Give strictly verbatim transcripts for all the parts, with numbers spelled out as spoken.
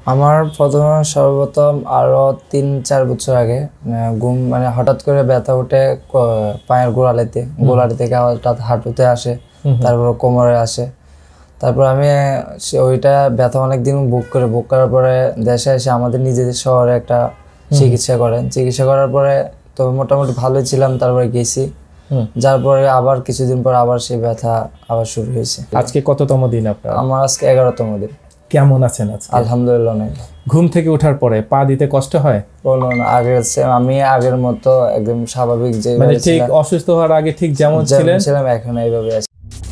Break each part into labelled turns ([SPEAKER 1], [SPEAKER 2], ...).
[SPEAKER 1] আমার প্রথমে সর্বপ্রথম আরো তিন চার বছর আগে ঘুম মানে হঠাৎ করে ব্যথা উঠে পায়ের গোড়ালিতে গোড়ালি থেকে হঠাৎ হাঁটুতে আসে, তারপর কোমরে আসে। তারপর আমি ওইটা ব্যথা অনেকদিন বুক করে বুক করার পরে দেশে এসে আমাদের নিজেদের শহরে একটা চিকিৎসা করেন। চিকিৎসা করার পরে তো মোটামুটি ভালোই ছিলাম। তারপরে গেছি, যার পরে আবার কিছুদিন পর আবার সেই ব্যথা আবার শুরু হয়েছে।
[SPEAKER 2] আজকে কততম দিন আপনার?
[SPEAKER 1] আমার আজকে এগারোতম দিন।
[SPEAKER 2] কেমন আছেন আজকে?
[SPEAKER 1] আলহামদুলিল্লাহ। নেই
[SPEAKER 2] ঘুম থেকে ওঠার পরে পা দিতে কষ্ট হয়?
[SPEAKER 1] বলুন না, আগের আমি আগের মতো একদম স্বাভাবিক যে
[SPEAKER 2] মানে ঠিক অসুস্থ হওয়ার আগে ঠিক যেমন ছিলেন
[SPEAKER 1] ছিলাম এখন এইভাবে আছি।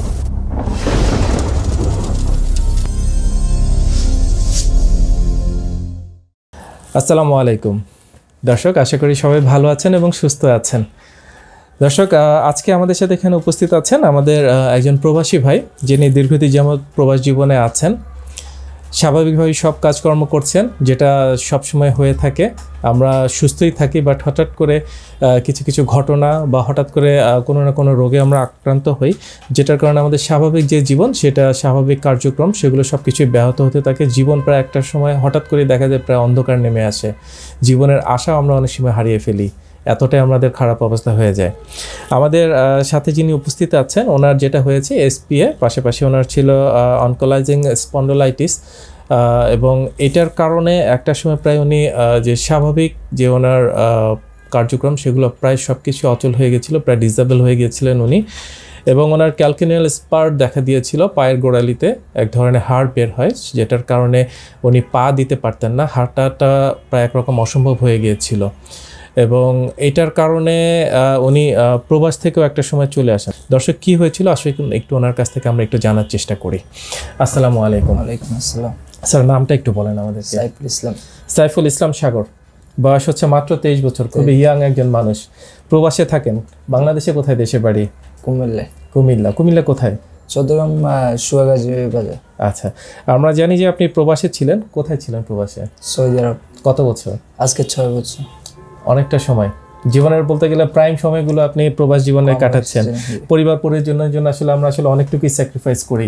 [SPEAKER 2] আসসালামু আলাইকুম দর্শক, আশা করি সবাই ভালো আছেন এবং সুস্থ আছেন। দর্শক, আজকে আমাদের সাথে এখানে উপস্থিত আছেন আমাদের একজন প্রবাসী ভাই, যিনি দীর্ঘদিন যাবৎ প্রবাস জীবনে আছেন। স্বাভাবিকভাবে সব কাজকর্ম করছেন, যেটা সবসময় হয়ে থাকে। আমরা সুস্থই থাকি, বাট হঠাৎ করে কিছু কিছু ঘটনা বা হঠাৎ করে কোনো না কোনো রোগে আমরা আক্রান্ত হই, যেটার কারণে আমাদের স্বাভাবিক যে জীবন, সেটা স্বাভাবিক কার্যক্রম, সেগুলো সব কিছুই ব্যাহত হতে থাকে। জীবন প্রায় একটা সময় হঠাৎ করে দেখা যায় প্রায় অন্ধকার নেমে আসে। জীবনের আশাও আমরা অনেক সময় হারিয়ে ফেলি, এতটাই আমাদের খারাপ অবস্থা হয়ে যায়। আমাদের সাথে যিনি উপস্থিত আছেন, ওনার যেটা হয়েছে এসপিএ, পাশাপাশি ওনার ছিল অনকোলাইজিং স্পন্ডোলাইটিস, এবং এটার কারণে একটা সময় প্রায় উনি যে স্বাভাবিক যে ওনার কার্যক্রম, সেগুলো প্রায় সব কিছু অচল হয়ে গেছিলো, প্রায় ডিসেবল হয়ে গিয়েছিলেন উনি। এবং ওনার ক্যালকিনিয়াল স্পার দেখা দিয়েছিল পায়ের গোড়ালিতে, এক ধরনের হাড় বের হয়, যেটার কারণে উনি পা দিতে পারতেন না, হাঁটাটা প্রায় একরকম অসম্ভব হয়ে গিয়েছিল। এবং এটার কারণে উনি প্রবাস থেকেও একটা সময় চলে আসেন। দর্শক, কি হয়েছিল আসলে একটু ওনার কাছ থেকে আমরা একটু জানার চেষ্টা করি। আসসালামু আলাইকুম।
[SPEAKER 1] ওয়ালাইকুম আসসালাম।
[SPEAKER 2] স্যার, নামটা একটু বলেন আমাদের।
[SPEAKER 1] সাইফুল ইসলাম।
[SPEAKER 2] সাইফুল ইসলাম সাগর, বয়স হচ্ছে মাত্র তেইশ বছর, খুবই ইয়াং একজন মানুষ। প্রবাসে থাকেন, বাংলাদেশে কোথায় দেশে বাড়ি?
[SPEAKER 1] কুমিল্লা।
[SPEAKER 2] কুমিল্লা কুমিল্লা কোথায়?
[SPEAKER 1] চট্টগ্রাম সুয়াগাজী বাজার।
[SPEAKER 2] আচ্ছা, আমরা জানি যে আপনি প্রবাসে ছিলেন। কোথায় ছিলেন প্রবাসে?
[SPEAKER 1] Saudi Arab.
[SPEAKER 2] কত বছর?
[SPEAKER 1] আজকে ছয় বছর।
[SPEAKER 2] অনেকটা সময়, জীবনের বলতে গেলে প্রাইম সময়গুলো আপনি প্রবাস জীবনে কাটাচ্ছেন। পরিবার পরিজনের জন্য আসলে আমরা আসলে অনেকটুকুই স্যাক্রিফাইস করি।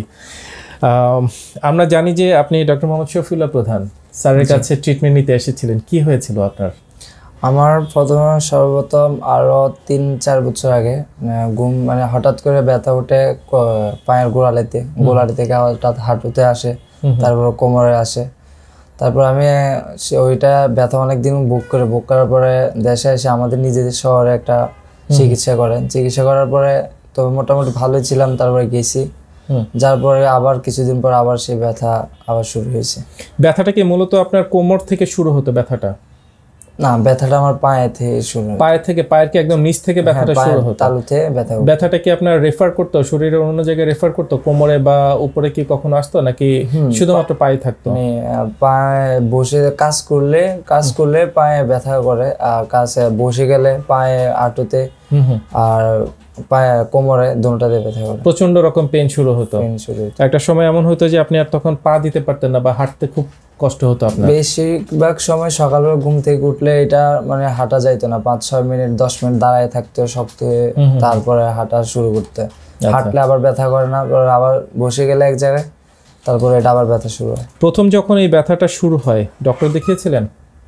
[SPEAKER 2] আমরা জানি যে আপনি ডক্টর মোহাম্মদ শফিউল্লাহ প্রধান স্যারের কাছে ট্রিটমেন্ট নিতে এসেছিলেন। কি হয়েছিল আপনার?
[SPEAKER 1] আমার প্রথমে সর্বপ্রথম আরো তিন চার বছর আগে ঘুম মানে হঠাৎ করে ব্যথা উঠে পায়ের গোড়ালিতে গোড়ালি থেকে হঠাৎ হাঁটুতে আসে, তারপর কোমরে আসে। তারপর আমি ওইটা ব্যথা অনেকদিন বুক করে বুক করার পরে দেশে এসে আমাদের নিজেদের শহরে একটা চিকিৎসা করেন। চিকিৎসা করার পরে তো মোটামুটি ভালোই ছিলাম। তারপরে গেছি, যার পরে আবার কিছুদিন পর আবার সেই ব্যথা আবার শুরু হয়েছে।
[SPEAKER 2] ব্যথাটা কি মূলত আপনার কোমর থেকে শুরু হতো ব্যথাটা?
[SPEAKER 1] না, ব্যথাটা আমার পায়ে থেকে শুরু।
[SPEAKER 2] পায়ে থেকে? পায়ের কি একদম নিচ থেকে ব্যথাটা শুরু হতো?
[SPEAKER 1] তালুতে ব্যথা। ব্যথাটা
[SPEAKER 2] কি আপনার রেফার করতো শরীরের অন্য জায়গায়, রেফার করতো কোমরে বা উপরে কি কখনো আসতো, নাকি শুধুমাত্র পায়ে থাকতো?
[SPEAKER 1] পায়ে বসে কাজ করলে কাজ করলে পায়ে ব্যথা করে, আর কাছে বসে গেলে পায়ে হাঁটুতে আর পায়ে কোমরে দুটোতে ব্যথা করে।
[SPEAKER 2] প্রচন্ড রকম পেন শুরু হতো। একটা সময় এমন হতো যে আপনি আর তখন পা দিতে পারতেন না বা হাঁটতে খুব কষ্ট হতো আপনার?
[SPEAKER 1] বেশিরভাগ সময় সকালবেলা ঘুম থেকে উঠলে এটা মানে হাঁটা যাইতো না, পাঁচ ছয় মিনিট দশ মিনিট দাঁড়ায় থাকতে শক্ত হয়ে, তারপরে হাঁটা শুরু করতে। হাঁটলে আবার ব্যথা করে না, আবার বসে গেলে এক জায়গায়, তারপরে এটা আবার ব্যথা শুরু হয়।
[SPEAKER 2] প্রথম যখন এই ব্যথাটা শুরু হয়, ডক্টর দেখিয়েছিলেন?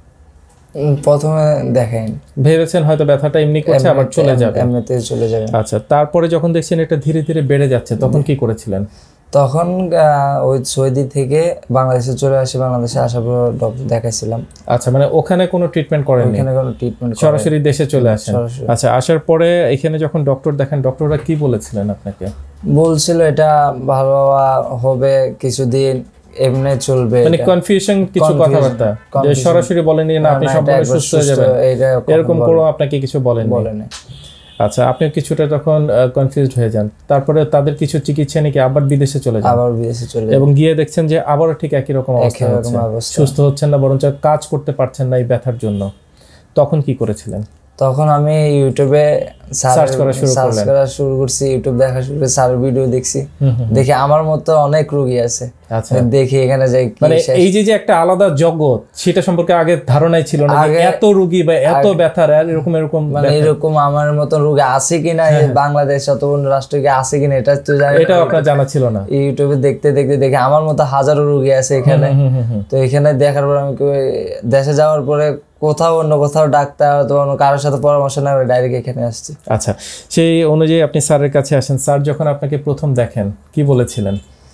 [SPEAKER 1] প্রথমে দেখাইনি,
[SPEAKER 2] ভেবেছেন হয়তো ব্যথাটা এমনি করছে আবার চলে যাবে,
[SPEAKER 1] এমনিতে চলে যাবে।
[SPEAKER 2] আচ্ছা, তারপরে যখন দেখছেন এটা ধীরে ধীরে বেড়ে যাচ্ছে, তখন কি করেছিলেন?
[SPEAKER 1] তখন ওই সৌদি থেকে বাংলাদেশে চলে আসি, বাংলাদেশে আসার পর ডক্টর দেখাইছিলাম।
[SPEAKER 2] আচ্ছা, মানে ওখানে কোনো ট্রিটমেন্ট করেননি?
[SPEAKER 1] ওখানে কোনো ট্রিটমেন্ট,
[SPEAKER 2] সরাসরি দেশে চলে আসেন। আচ্ছা, আসার পরে এখানে যখন ডক্টর দেখেন, ডক্টররা কি বলেছিলেন আপনাকে?
[SPEAKER 1] বলছিল এটা ভালো হবে, কিছুদিন এমনি চলবে,
[SPEAKER 2] মানে কনফিউশন কিছু কথাবার্তা, যে সরাসরি বলেনি না আপনি সম্পূর্ণ সুস্থ হয়ে যাবেন, এরকম কোনো আপনাকে কিছু বলেননি?
[SPEAKER 1] বলেনি।
[SPEAKER 2] আচ্ছা, আপনি কিছুটা তখন কনফিউজড হয়ে যান। তারপরে তাদের কিছু চিকিৎসা নিয়ে আবার বিদেশে চলে যান?
[SPEAKER 1] আবার বিদেশে চলে,
[SPEAKER 2] এবং গিয়ে দেখছেন যে আবারও ঠিক একই রকম অবস্থা, সুস্থ হচ্ছেন না, বরঞ্চ কাজ করতে পারছেন না এই ব্যথার জন্য। তখন কি করেছিলেন?
[SPEAKER 1] তখন আমি ইউটিউবে
[SPEAKER 2] সার্চ করা শুরু
[SPEAKER 1] সার্চ
[SPEAKER 2] করলেন
[SPEAKER 1] করা শুরু করছি, ইউটিউব দেখা শুরু করে স্যারের ভিডিও দেখছি, দেখে আমার মতো অনেক রোগী আছে,
[SPEAKER 2] আচ্ছা
[SPEAKER 1] দেখি এখানে যাই কি
[SPEAKER 2] মানে এই যে যে একটা আলাদা জগৎ সেটা সম্পর্কে আগে ধারণাই ছিল না যে এত রোগী বা এত ব্যথার এরকম এরকম
[SPEAKER 1] মানে এরকম আমার মতো রোগী আছে কিনা বাংলাদেশ অত বড় রাষ্ট্রে কি আছে কিনা এটা তো জানি,
[SPEAKER 2] এটা আপনার জানা ছিল না।
[SPEAKER 1] ইউটিউবে দেখতে দেখতে দেখে আমার মতো হাজারো রোগী আছে এখানে। তো এখানে দেখার পর আমি দেশে যাওয়ার পরে কোথাও অন্য কোথাও ডাক্তার অথবা অন্য কারোর সাথে পরামর্শ না করে ডাইরেক্ট এখানে আসছি।
[SPEAKER 2] আচ্ছা, সেই অনুযায়ী আপনি স্যারের কাছে আসেন, স্যার যখন আপনাকে প্রথম দেখেন কি বলেছিলেন?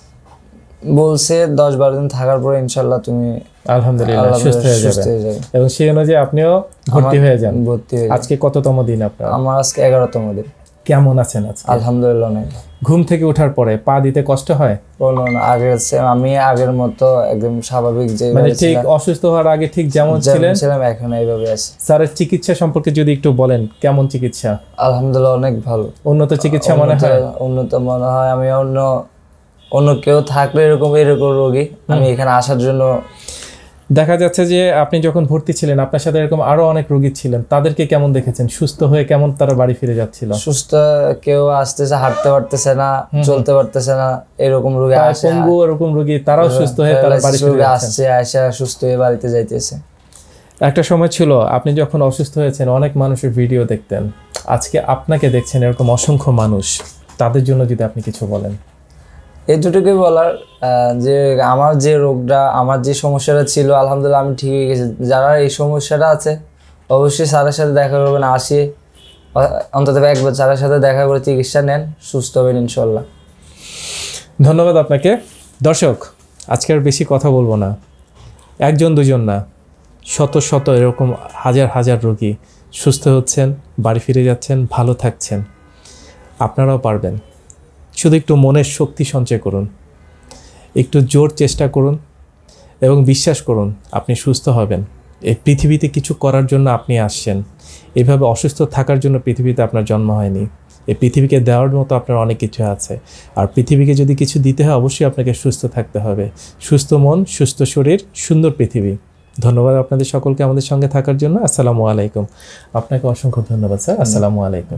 [SPEAKER 1] বলছে দশ বারো দিন থাকার পরে ইনশাল্লাহ তুমি
[SPEAKER 2] আলহামদুলিল্লাহ সুস্থ হয়ে যাবে, এবং সেই অনুযায়ী আপনিও ভর্তি হয়ে যান।
[SPEAKER 1] ভর্তি হয়ে
[SPEAKER 2] আজকে কততম দিন আপনার?
[SPEAKER 1] আমার আজকে এগারোতম দিন।
[SPEAKER 2] কেমন আছেন আজকে?
[SPEAKER 1] আলহামদুলিল্লাহ অনেক।
[SPEAKER 2] ঘুম থেকে ওঠার পরে পা দিতে কষ্ট হয়?
[SPEAKER 1] বলো না, আগের আমি আগের মতো একদম স্বাভাবিক যে
[SPEAKER 2] মানে ঠিক অসুস্থ হওয়ার আগে ঠিক যেমন ছিলেন
[SPEAKER 1] ছিলাম এখন এইভাবে আছি।
[SPEAKER 2] স্যারের চিকিৎসা সম্পর্কে যদি একটু বলেন, কেমন চিকিৎসা?
[SPEAKER 1] আলহামদুলিল্লাহ অনেক ভালো,
[SPEAKER 2] উন্নত চিকিৎসা মনে হয়।
[SPEAKER 1] উন্নত মনে হয়। আমি অন্য অন্য কেউ থাকলে এরকম এরকম রোগী আমি এখানে আসার জন্য
[SPEAKER 2] দেখা যাচ্ছে যে আপনি যখন ভর্তি ছিলেন আপনার সাথে এরকম আরো অনেক রোগী ছিলেন, তাদেরকে কেমন দেখেছেন? সুস্থ হয়ে কেমন তারা বাড়ি ফিরে যাচ্ছিল?
[SPEAKER 1] সুস্থ কেউ আসতেছে, হাঁটতে পারতেছে না, চলতে পারতেছে না, এরকম রোগী আসে,
[SPEAKER 2] পঙ্গু এরকম রোগী তারাও সুস্থ হয়ে তারা বাড়ি ফিরে
[SPEAKER 1] আসছে, আসা সুস্থ হয়ে বাড়িতে যাইতেছে।
[SPEAKER 2] একটা সময় ছিল আপনি যখন অসুস্থ হয়েছেন অনেক মানুষের ভিডিও দেখতেন, আজকে আপনাকে দেখছেন এরকম অসংখ্য মানুষ, তাদের জন্য যদি আপনি কিছু বলেন।
[SPEAKER 1] এইটুকুই বলার যে আমার যে রোগটা, আমার যে সমস্যাটা ছিল আলহামদুলিল্লাহ আমি ঠিক হয়ে গেছি। যারা এই সমস্যাটা আছে অবশ্যই স্যারের সাথে দেখা করবেন, আসি অন্তত একবার স্যারের সাথে দেখা করে চিকিৎসা নেন, সুস্থ হবেন ইনশাল্লাহ।
[SPEAKER 2] ধন্যবাদ আপনাকে। দর্শক, আজকে আর বেশি কথা বলবো না, একজন দুজন না, শত শত এরকম হাজার হাজার রোগী সুস্থ হচ্ছেন, বাড়ি ফিরে যাচ্ছেন, ভালো থাকছেন। আপনারাও পারবেন, শুধু একটু মনের শক্তি সঞ্চয় করুন, একটু জোর চেষ্টা করুন এবং বিশ্বাস করুন আপনি সুস্থ হবেন। এই পৃথিবীতে কিছু করার জন্য আপনি আসছেন, এভাবে অসুস্থ থাকার জন্য পৃথিবীতে আপনার জন্ম হয়নি। এই পৃথিবীকে দেওয়ার মতো আপনার অনেক কিছু আছে, আর পৃথিবীকে যদি কিছু দিতে হয় অবশ্যই আপনাকে সুস্থ থাকতে হবে। সুস্থ মন, সুস্থ শরীর, সুন্দর পৃথিবী। ধন্যবাদ আপনাদের সকলকে আমাদের সঙ্গে থাকার জন্য। আসসালামু আলাইকুম। আপনাকে অসংখ্য ধন্যবাদ স্যার। আসসালামু আলাইকুম।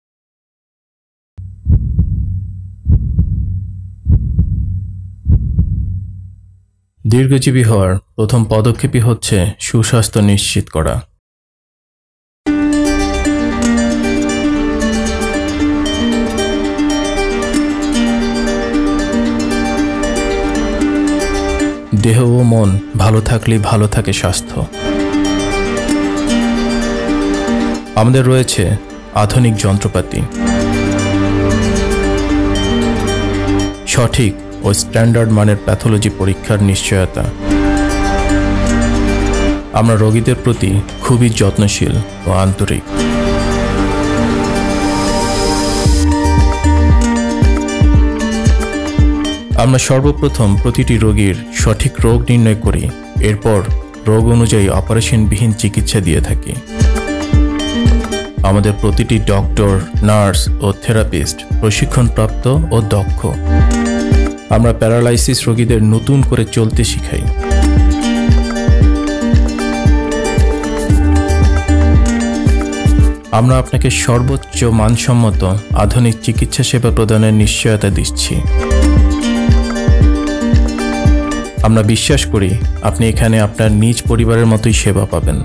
[SPEAKER 2] দীর্ঘজীবী হওয়ার প্রথম পদক্ষেপই হচ্ছে সুস্বাস্থ্য নিশ্চিত করা। দেহ ও মন ভালো থাকলেই ভালো থাকে স্বাস্থ্য। আমাদের রয়েছে আধুনিক যন্ত্রপাতি, সঠিক ও স্ট্যান্ডার্ড মানের প্যাথোলজি পরীক্ষার নিশ্চয়তা। আমরা রোগীদের প্রতি খুবই যত্নশীল ও আন্তরিক। আমরা সর্বপ্রথম প্রতিটি রোগীর সঠিক রোগ নির্ণয় করি, এরপর রোগ অনুযায়ী অপারেশনবিহীন চিকিৎসা দিয়ে থাকি। আমাদের প্রতিটি ডক্টর, নার্স ও থেরাপিস্ট প্রশিক্ষণপ্রাপ্ত ও দক্ষ। আমরা প্যারালাইসিস রোগীদের নতুন করে চলতে শিখাই। আমরা আপনাকে সর্বোচ্চ মানসম্মত আধুনিক চিকিৎসা সেবা প্রদানের নিশ্চয়তা দিচ্ছি। আমরা বিশ্বাস করি আপনি এখানে আপনার নিজ পরিবারের মতোই সেবা পাবেন।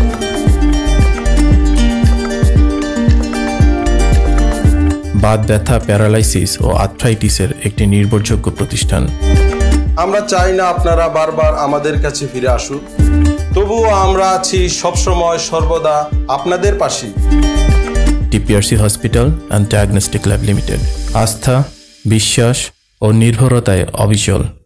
[SPEAKER 2] বাত ব্যথা, প্যারালাইসিস ও আর্থ্রাইটিসের একটি নির্ভরযোগ্য প্রতিষ্ঠান।
[SPEAKER 3] আমরা চাই না আপনারা বারবার আমাদের কাছে ফিরে আসুন, তবুও আমরা আছি সবসময় সর্বদা আপনাদের পাশে।
[SPEAKER 2] TPRC hospital and diagnostic lab limited, আস্থা, বিশ্বাস ও নির্ভরতায় অবিচল।